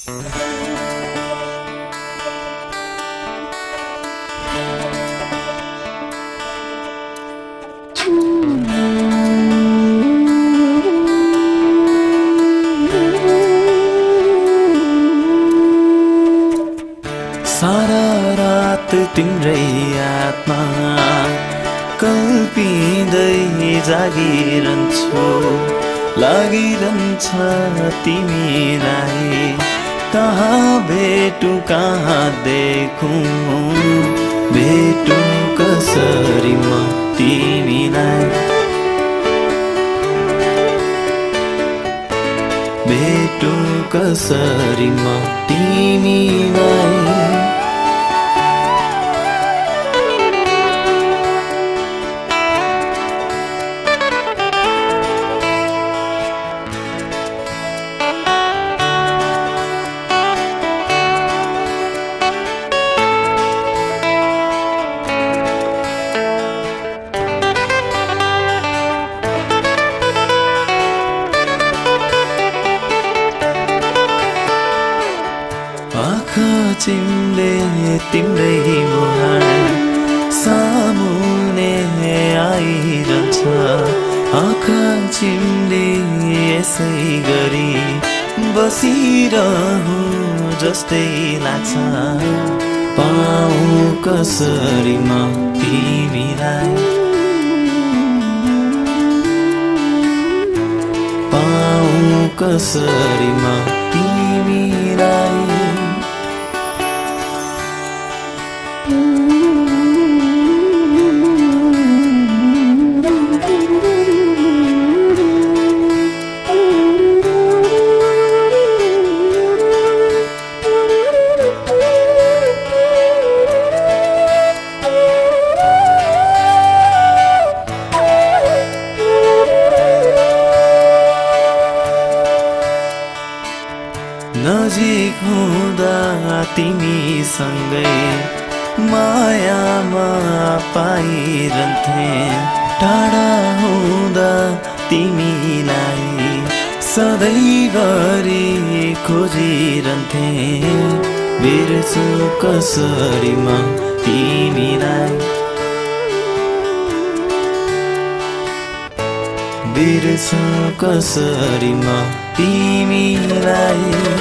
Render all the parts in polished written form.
सारा रात तिम्रै यादमा कल्पिँदै जागिरहन्छु लागिरहन्छ तिमीलाई कहाँ भेटु कहाँ देखौँ भेटु कसरी म तिमीलाई भेटु कसरी म तिमीलाई आँखा चिम्ले तिम्रै मुहार सामुने आइरहन्छ आँखा चिम्ले यसै गरी बसिरहु जस्तै लाग्छ पाऊँ कसरी म तिमीलाई पाऊँ कसरी म तिमीलाई नजिक हुँदा तिमीसँगै मायामा पाइरहन्थे टाढा हुँदा तिमीलाई सधैँभरि खोजिरहन्थे बिर्छु कसरी म तिमीलाई बिर्छु कसरी म तिमीलाई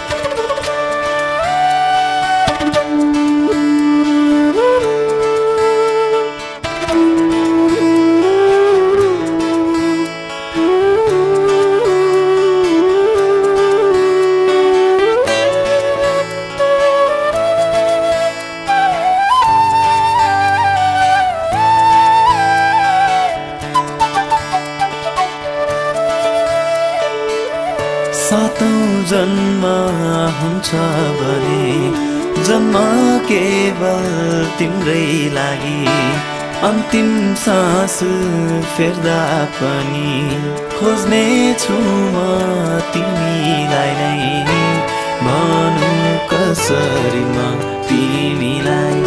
सातौं जन्म हुन्छ भने जन्म केवल तिम्रै लागि अन्तिम सास फेर्दा पनि खोज्ने छु म तिमीलाई नै भनु कसरी म तिमीलाई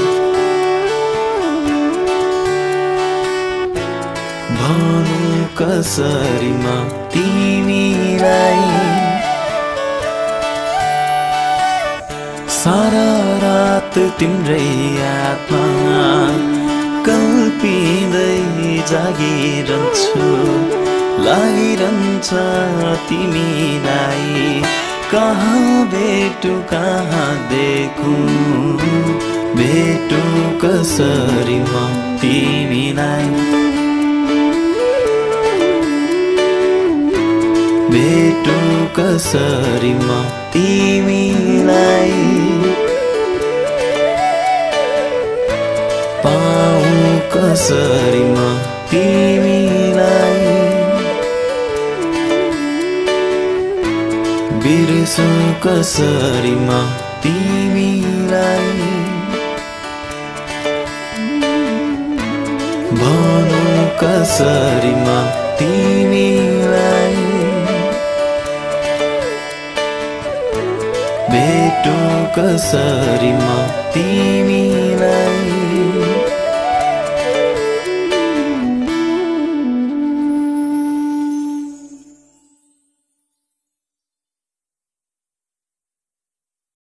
भनु कसरी म तिमीलाई सारा रात तिम्रै यादमा कल्पिँदै जागिरहन्छु लागिरहन्छ तिमीलाई कहाँ भेटु कहाँ देखौँ भेटु कसरी म तिमीलाई भेटु कसरी म तिमीलाई पाऊँ कसरी म तिमीलाई बिर्छु कसरी म तिमीलाई भनु कसरी म तिमीलाई भेटु कसरी म तिमीलाई